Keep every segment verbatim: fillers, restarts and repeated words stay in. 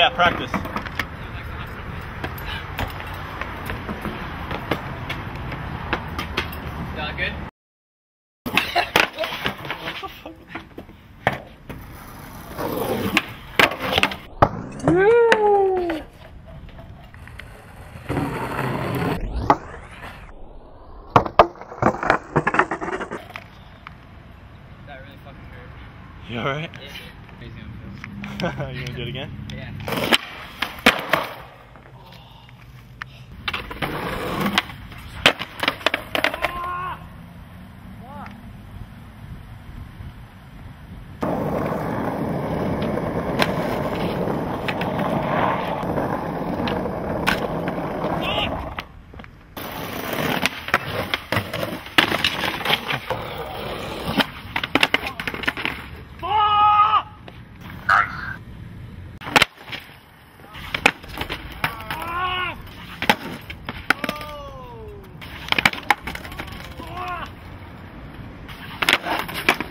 Yeah, practice. Not good? That really fucking hurt. You alright? Yeah. Crazy on film. You wanna do it again? Yeah.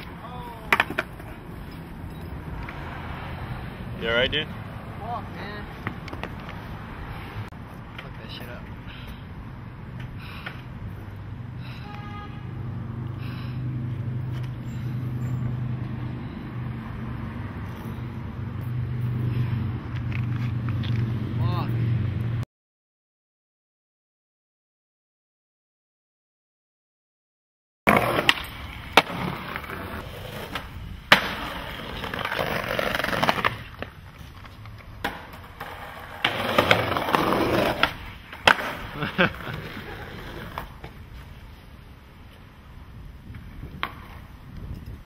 You alright, dude? Fuck, man.